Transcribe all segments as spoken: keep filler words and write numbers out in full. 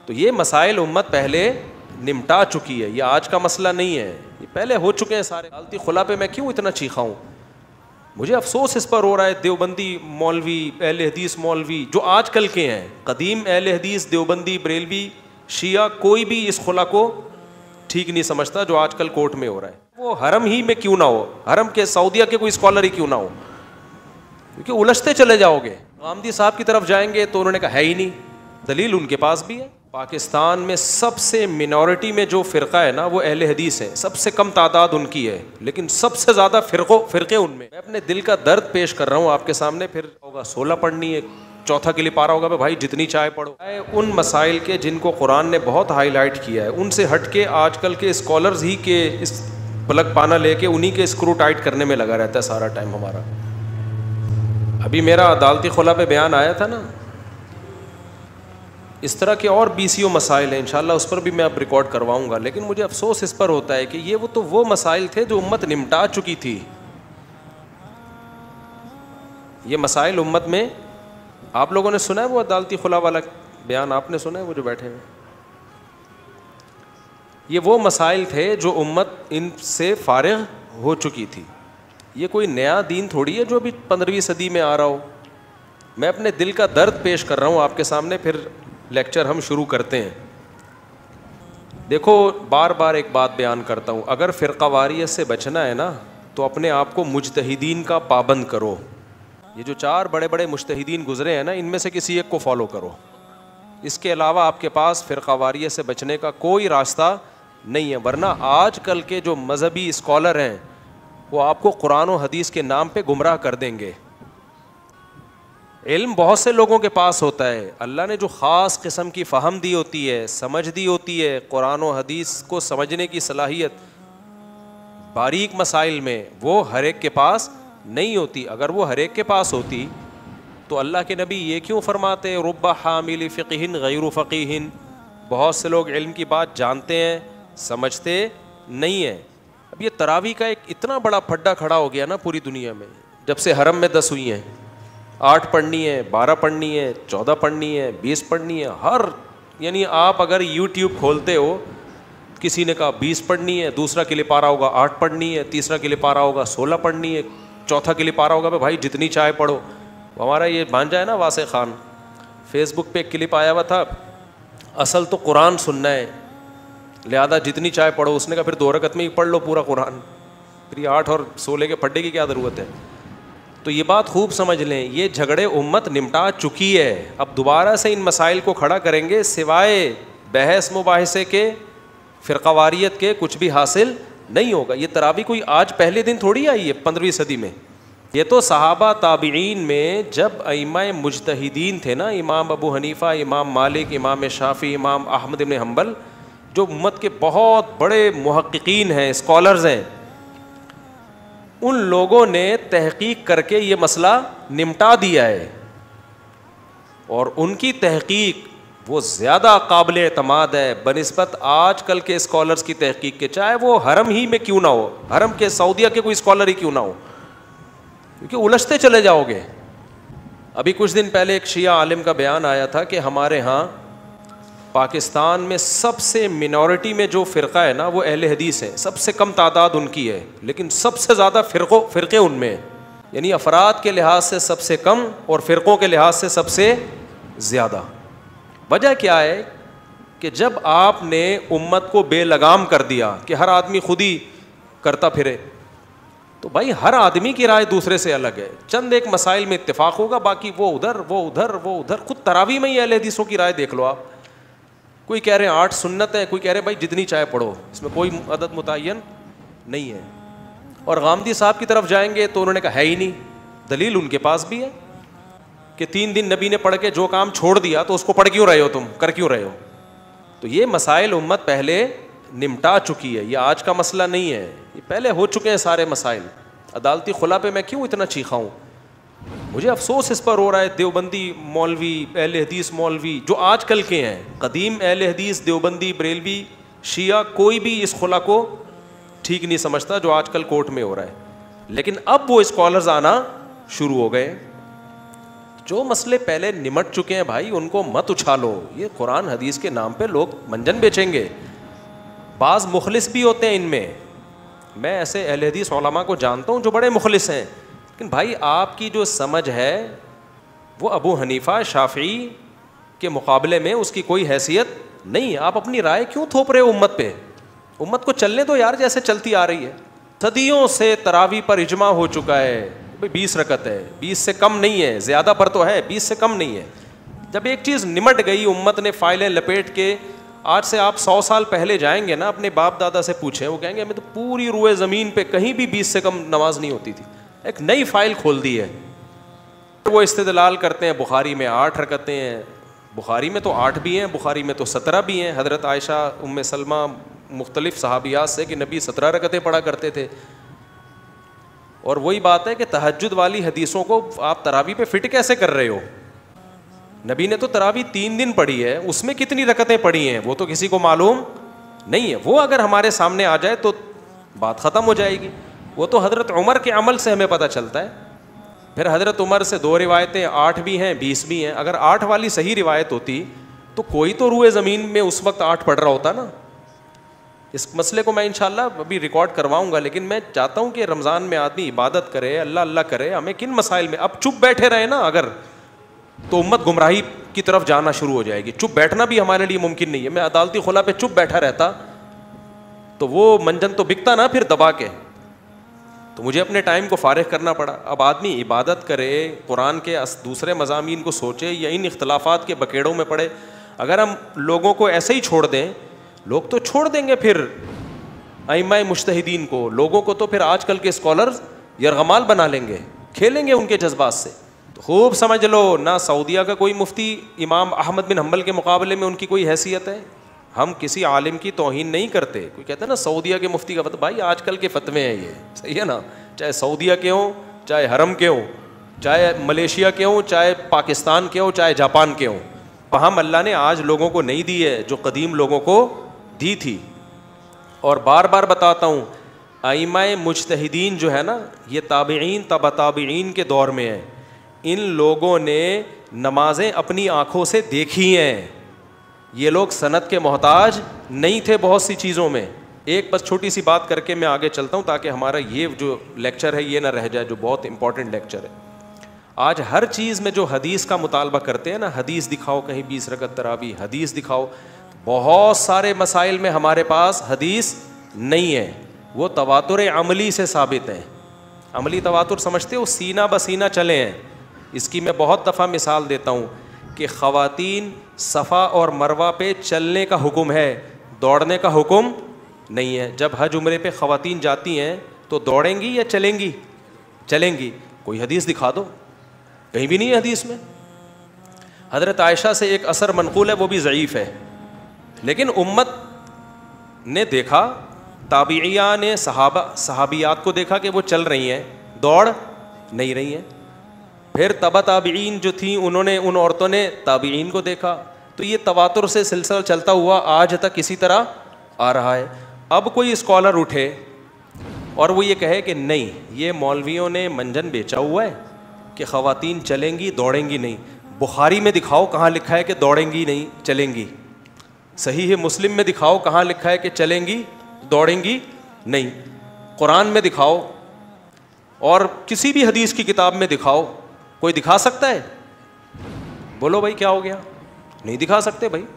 تو یہ مسائل امت پہلے نمٹا چکی ہے, یہ آج کا مسئلہ نہیں ہے, یہ پہلے ہو چکے ہیں سارے. غلطی خلا پہ میں کیوں اتنا چیخا ہوں؟ مجھے افسوس اس پر ہو رہا ہے. دیوبندی مولوی, اہل حدیث مولوی جو آج کل کے ہیں, قدیم اہل حدیث دیوبندی بریلوی شیعہ, کوئی بھی اس خلا کو ٹھیک نہیں سمجھتا جو آج کل کورٹ میں ہو رہا ہے. وہ حرم ہی میں کیوں نہ ہو, حرم کے سعودیہ کے کوئی اسکالر ہی کیوں نہ ہو, کیونکہ الجھتے چلے جاؤ گے. غامدی صاحب کی طرف جائیں گے تو انہوں نے کہا ہے ہی نہیں, دلیل ان کے پاس بھی ہے. پاکستان میں سب سے منورٹی میں جو فرقہ ہے نا وہ اہل حدیث ہے, سب سے کم تعداد ان کی ہے, لیکن سب سے زیادہ فرقوں فرقے ان میں. میں اپنے دل کا درد پیش کر رہا ہوں آپ کے سامنے. پھر ہوگا سولہ پڑھنی ہے, چوتھا کے لیے پارا ہوگا بھائی جتنی چائے پڑھو. ان مسائل کے جن کو قرآن نے بہت ہائی لائٹ کیا ہے, ان سے ہٹ کے آج کل کے اسکالرز ہی کے اس پلک پانا لے کے انہی کے اسکرو ٹائٹ کرنے میں لگا رہتا ہے سارا ٹائم ہمارا. ابھی میرا عدالتی خلا پہ بیان آیا تھا نا, اس طرح کے اور بی سی او مسائل ہیں, انشاءاللہ اس پر بھی میں اب ریکارڈ کرواؤں گا. لیکن مجھے افسوس اس پر ہوتا ہے کہ یہ وہ تو وہ مسائل تھے جو امت نمٹا چکی تھی. یہ مسائل امت میں, آپ لوگوں نے سنا ہے وہ عدالتی خلا والا بیان, آپ نے سنا ہے وہ جو بیٹھے ہیں, یہ وہ مسائل تھے جو امت ان سے فارغ ہو چکی تھی. یہ کوئی نیا دین تھوڑی ہے جو ابھی پندرہویں صدی میں آ رہا ہو. میں اپنے دل کا درد پیش کر رہا ہوں آپ کے سامنے, پھر لیکچر ہم شروع کرتے ہیں. دیکھو بار بار ایک بات بیان کرتا ہوں, اگر فرقہ واریت سے بچنا ہے نا تو اپنے آپ کو مجتہدین کا پابند کرو. یہ جو چار بڑے بڑے مجتہدین گزرے ہیں نا, ان میں سے کسی ایک کو فالو کرو. اس کے علاوہ آپ کے پاس فرقہ واریت سے بچنے کا کوئی راستہ نہیں ہے. ورنہ آج کل کے جو مذہبی اسکالر ہیں وہ آپ کو قرآن و حدیث کے نام پہ گمراہ کر دیں گے. علم بہت سے لوگوں کے پاس ہوتا ہے, اللہ نے جو خاص قسم کی فہم دی ہوتی ہے, سمجھ دی ہوتی ہے, قرآن و حدیث کو سمجھنے کی صلاحیت باریک مسائل میں, وہ ہر ایک کے پاس نہیں ہوتی. اگر وہ ہر ایک کے پاس ہوتی تو اللہ کے نبی یہ کیوں فرماتے رب حامل فقہ غیر فقیہ, بہت سے لوگ علم کی بات جانتے ہیں سمجھتے نہیں ہیں. اب یہ تراویح کا ایک اتنا بڑا پھڈا کھڑا ہو گیا نا پوری دنیا میں, جب سے حرم میں دس ہوئی ہیں, آٹھ پڑھنی ہے, بارہ پڑھنی ہے, چودہ پڑھنی ہے, بیس پڑھنی ہے, ہر یعنی آپ اگر یوٹیوب کھولتے ہو, کسی نے کہا بیس پڑھنی ہے, دوسرا کے لیے پارا ہوگا آٹھ پڑھنی ہے, تیسرا کے لیے پارا ہوگا سولہ پڑھنی ہے, چوتھا کے لیے پارا ہوگا بھائی جتنی چائے پڑھو. ہمارا یہ بھانجا ہے نا واسع خان, فیس بک پہ ایک کلپ آیا ہوا تھا, اصل تو قرآن سننا ہے لہذا جتنی چائے پڑھو. اس نے کہا پھر دو رکعت میں ہی پڑھ لو پورا قرآن, پھر یہ آٹھ اور سولہ کے پھڈے کی کیا ضرورت ہے. تو یہ بات خوب سمجھ لیں, یہ جھگڑے امت نمٹا چکی ہے. اب دوبارہ سے ان مسائل کو کھڑا کریں گے سوائے بحث مباحثے کے, فرقہ واریت کے, کچھ بھی حاصل نہیں ہوگا. یہ تراویح کوئی آج پہلے دن تھوڑی آئی ہے پندرہویں صدی میں, یہ تو صحابہ تابعین میں جب ائمہ مجتہدین تھے نا, امام ابو حنیفہ, امام مالک, امام شافعی, امام احمد بن حنبل, جو امت کے بہت بڑے محققین ہیں, اسکالرز ہیں, ان لوگوں نے تحقیق کر کے یہ مسئلہ نمٹا دیا ہے. اور ان کی تحقیق وہ زیادہ قابل اعتماد ہے بنسبت آج کل کے اسکالرز کی تحقیق کے, چاہے وہ حرم ہی میں کیوں نہ ہو, حرم کے سعودیہ کے کوئی اسکالر ہی کیوں نہ ہو, کیونکہ الجھتے چلے جاؤ گے. ابھی کچھ دن پہلے ایک شیعہ عالم کا بیان آیا تھا کہ ہمارے ہاں پاکستان میں سب سے منورٹی میں جو فرقہ ہے نا وہ اہل حدیث ہے, سب سے کم تعداد ان کی ہے, لیکن سب سے زیادہ فرقوں فرقے ان میں ہیں. یعنی افراد کے لحاظ سے سب سے کم اور فرقوں کے لحاظ سے سب سے زیادہ. وجہ کیا ہے کہ جب آپ نے امت کو بے لگام کر دیا کہ ہر آدمی خود ہی کرتا پھرے, تو بھائی ہر آدمی کی رائے دوسرے سے الگ ہے. چند ایک مسائل میں اتفاق ہوگا, باقی وہ ادھر وہ ادھر وہ ادھر. خود تراویح میں ہی اہل حدیثوں کی رائے دیکھ لو آپ, کوئی کہہ رہے ہیں آٹھ سنت ہے, کوئی کہہ رہے ہیں بھائی جتنی چائے پڑھو, اس میں کوئی عدد متعین نہیں ہے. اور غامدی صاحب کی طرف جائیں گے تو انہوں نے کہا ہے ہی نہیں, دلیل ان کے پاس بھی ہے کہ تین دن نبی نے پڑھ کے جو کام چھوڑ دیا تو اس کو پڑھ کیوں رہے ہو, تم کر کیوں رہے ہو. تو یہ مسائل امت پہلے نمٹا چکی ہے, یہ آج کا مسئلہ نہیں ہے, یہ پہلے ہو چکے ہیں سارے مسائل. عدالتی خلا پہ میں کیوں اتنا چیخا ہوں؟ مجھے افسوس اس پر ہو رہا ہے. دیوبندی مولوی, اہل حدیث مولوی جو آج کل کے ہیں, قدیم اہل حدیث دیوبندی بریلوی شیعہ, کوئی بھی اس خلا کو ٹھیک نہیں سمجھتا جو آج کل کورٹ میں ہو رہا ہے. لیکن اب وہ اسکالرز آنا شروع ہو گئے. جو مسئلے پہلے نمٹ چکے ہیں بھائی ان کو مت اچھالو. یہ قرآن حدیث کے نام پہ لوگ منجن بیچیں گے. بعض مخلص بھی ہوتے ہیں ان میں, میں ایسے اہل حدیث علماء کو جانتا ہوں جو بڑے مخلص ہیں, لیکن بھائی آپ کی جو سمجھ ہے وہ ابو حنیفہ شافعی کے مقابلے میں اس کی کوئی حیثیت نہیں. آپ اپنی رائے کیوں تھوپ رہے ہو امت پہ؟ امت کو چلنے دو یار جیسے چلتی آ رہی ہے. صدیوں سے تراویح پر اجماع ہو چکا ہے, بیس رکعت ہے, بیس سے کم نہیں ہے, زیادہ پر تو ہے, بیس سے کم نہیں ہے. جب ایک چیز نمٹ گئی, امت نے فائلیں لپیٹ کے, آج سے آپ سو سال پہلے جائیں گے نا اپنے باپ دادا سے پوچھیں, وہ کہیں گے ہمیں تو پوری روئے زمین پہ کہیں بھی بیس سے کم نماز نہیں ہوتی تھی, ایک نئی فائل کھول دی ہے. وہ استدلال کرتے ہیں بخاری میں آٹھ رکعتیں ہیں, بخاری میں تو آٹھ بھی ہیں, بخاری میں تو سترہ بھی ہیں. حضرت عائشہ ام سلمہ مختلف صحابیات سے کہ نبی سترہ رکعتیں پڑھا کرتے تھے. اور وہی بات ہے کہ تہجد والی حدیثوں کو آپ تراویح پہ فٹ کیسے کر رہے ہو؟ نبی نے تو تراویح تین دن پڑھی ہے, اس میں کتنی رکعتیں پڑھی ہیں وہ تو کسی کو معلوم نہیں ہے. وہ اگر ہمارے سامنے آ جائے تو بات ختم ہو جائے گی. وہ تو حضرت عمر کے عمل سے ہمیں پتہ چلتا ہے. پھر حضرت عمر سے دو روایتیں, آٹھ بھی ہیں بیس بھی ہیں. اگر آٹھ والی صحیح روایت ہوتی تو کوئی تو روئے زمین میں اس وقت آٹھ پڑھ رہا ہوتا نا. اس مسئلے کو میں انشاءاللہ ابھی ریکارڈ کرواؤں گا, لیکن میں چاہتا ہوں کہ رمضان میں آدمی عبادت کرے, اللہ اللہ کرے. ہمیں کن مسائل میں اب چپ بیٹھے رہے نا اگر, تو امت گمراہی کی طرف جانا شروع ہو جائے گی. چپ بیٹھنا بھی ہمارے لیے ممکن نہیں ہے. میں عدالتی خلا پہ چپ بیٹھا رہتا تو وہ منجن تو بکتا نا پھر دبا کے, تو مجھے اپنے ٹائم کو فارغ کرنا پڑا. اب آدمی عبادت کرے, قرآن کے دوسرے مضامین کو سوچے, یا ان اختلافات کے بکیڑوں میں پڑے. اگر ہم لوگوں کو ایسے ہی چھوڑ دیں, لوگ تو چھوڑ دیں گے پھر ائمہ مجتہدین کو, لوگوں کو تو پھر آج کل کے اسکالرز یرغمال بنا لیں گے, کھیلیں گے ان کے جذبات سے. تو خوب سمجھ لو, نہ سعودیہ کا کوئی مفتی امام احمد بن حنبل کے مقابلے میں ان کی کوئی حیثیت ہے. ہم کسی عالم کی توہین نہیں کرتے. کوئی کہتا ہے نا سعودیہ کے مفتی کا فتویٰ, بھائی آج کل کے فتوے ہیں یہ, صحیح ہے نا, چاہے سعودیہ کے ہوں, چاہے حرم کے ہوں, چاہے ملیشیا کے ہوں, چاہے پاکستان کے ہوں, چاہے جاپان کے ہوں. ہم اللہ نے آج لوگوں کو نہیں دی ہے جو قدیم لوگوں کو دی تھی. اور بار بار بتاتا ہوں, ائمہ مجتہدین جو ہے نا, یہ تابعین تبع تابعین کے دور میں ہیں. ان لوگوں نے نمازیں اپنی آنکھوں سے دیکھی ہیں. یہ لوگ سند کے محتاج نہیں تھے بہت سی چیزوں میں. ایک بس چھوٹی سی بات کر کے میں آگے چلتا ہوں تاکہ ہمارا یہ جو لیکچر ہے یہ نہ رہ جائے, جو بہت امپورٹنٹ لیکچر ہے. آج ہر چیز میں جو حدیث کا مطالبہ کرتے ہیں نا, حدیث دکھاؤ, کہیں بیس رکعت تراویح, حدیث دکھاؤ. بہت سارے مسائل میں ہمارے پاس حدیث نہیں ہے, وہ تواتر عملی سے ثابت ہیں. عملی تواتر سمجھتے ہو, سینہ بسینہ چلے ہیں. اس کی میں بہت دفعہ مثال دیتا ہوں کہ خواتین صفا اور مروہ پہ چلنے کا حکم ہے, دوڑنے کا حکم نہیں ہے. جب حج عمرے پہ خواتین جاتی ہیں تو دوڑیں گی یا چلیں گی؟ چلیں گی. کوئی حدیث دکھا دو, کہیں بھی نہیں ہے حدیث میں. حضرت عائشہ سے ایک اثر منقول ہے, وہ بھی ضعیف ہے, لیکن امت نے دیکھا, تابعیہ نے صحابہ صحابیات کو دیکھا کہ وہ چل رہی ہیں, دوڑ نہیں رہی ہیں. پھر تبع تابعین جو تھیں انہوں نے, ان عورتوں نے تابعین کو دیکھا. تو یہ تواتر سے سلسلہ چلتا ہوا آج تک اسی طرح آ رہا ہے. اب کوئی اسکالر اٹھے اور وہ یہ کہے کہ نہیں, یہ مولویوں نے منجن بیچا ہوا ہے کہ خواتین چلیں گی دوڑیں گی نہیں. بخاری میں دکھاؤ کہاں لکھا ہے کہ دوڑیں گی نہیں چلیں گی. صحیح ہے مسلم میں دکھاؤ کہاں لکھا ہے کہ چلیں گی دوڑیں گی نہیں. قرآن میں دکھاؤ, اور کسی بھی حدیث کی کتاب میں دکھاؤ. کوئی دکھا سکتا ہے؟ بولو بھائی کیا ہو گیا؟ نہیں دکھا سکتے بھائی.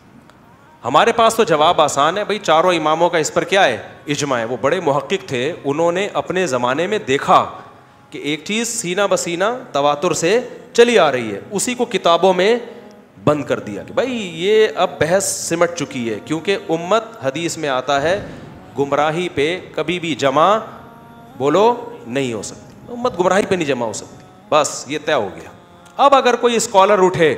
ہمارے پاس تو جواب آسان ہے بھائی, چاروں اماموں کا اس پر کیا ہے؟ اجماع ہے. وہ بڑے محقق تھے, انہوں نے اپنے زمانے میں دیکھا کہ ایک چیز سینہ بسینہ تواتر سے چلی آ رہی ہے, اسی کو کتابوں میں بند کر دیا کہ بھائی یہ اب بحث سمٹ چکی ہے. کیونکہ امت حدیث میں آتا ہے گمراہی پہ کبھی بھی جمع بولو نہیں ہو سکتی. امت گمراہی پہ نہیں جمع ہو سکتی, بس یہ طے ہو گیا. اب اگر کوئی اسکالر اٹھے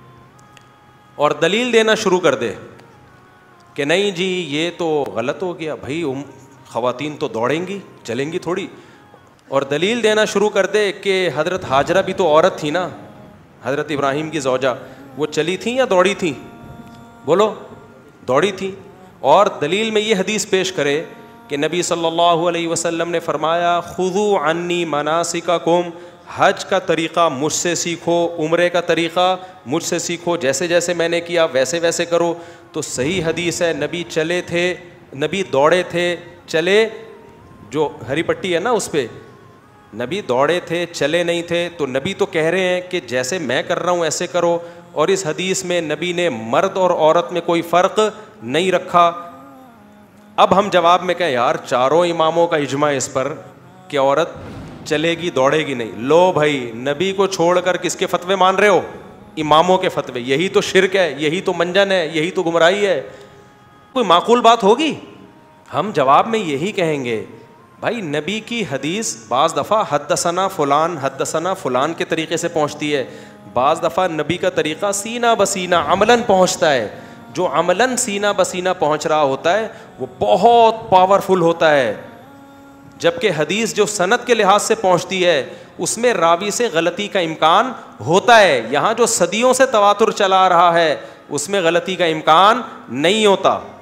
اور دلیل دینا شروع کر دے کہ نہیں جی یہ تو غلط ہو گیا, بھائی خواتین تو دوڑیں گی چلیں گی تھوڑی, اور دلیل دینا شروع کر دے کہ حضرت ہاجرہ بھی تو عورت تھی نا, حضرت ابراہیم کی زوجہ, وہ چلی تھیں یا دوڑی تھیں؟ بولو دوڑی تھیں. اور دلیل میں یہ حدیث پیش کرے کہ نبی صلی اللہ علیہ وسلم نے فرمایا خذوا عنی مناسککم حج کا طریقہ مجھ سے سیکھو, عمرے کا طریقہ مجھ سے سیکھو, جیسے جیسے میں نے کیا ویسے ویسے کرو. تو صحیح حدیث ہے, نبی چلے تھے, نبی دوڑے تھے, چلے, جو ہری پٹی ہے نا اس پہ, نبی دوڑے تھے چلے نہیں تھے. تو نبی تو کہہ رہے ہیں کہ جیسے میں کر رہا ہوں ایسے کرو, اور اس حدیث میں نبی نے مرد اور عورت میں کوئی فرق نہیں رکھا. اب ہم جواب میں کہیں یار چاروں اماموں کا اجماع اس پر کہ عورت چلے گی دوڑے گی نہیں. لو بھائی, نبی کو چھوڑ کر کس کے فتوے مان رہے ہو؟ اماموں کے فتوے. یہی تو شرک ہے, یہی تو منجن ہے, یہی تو گمراہی ہے. کوئی معقول بات ہوگی؟ ہم جواب میں یہی کہیں گے بھائی نبی کی حدیث بعض دفعہ حدثنا فلان حدثنا فلان کے طریقے سے پہنچتی ہے, بعض دفعہ نبی کا طریقہ سینہ بسینہ عملاً پہنچتا ہے. جو عملاً سینہ بسینہ پہنچ رہا ہوتا ہے وہ بہت پاورفل ہوتا ہے, جبکہ حدیث جو سند کے لحاظ سے پہنچتی ہے اس میں راوی سے غلطی کا امکان ہوتا ہے. یہاں جو صدیوں سے تواتر چلا رہا ہے اس میں غلطی کا امکان نہیں ہوتا.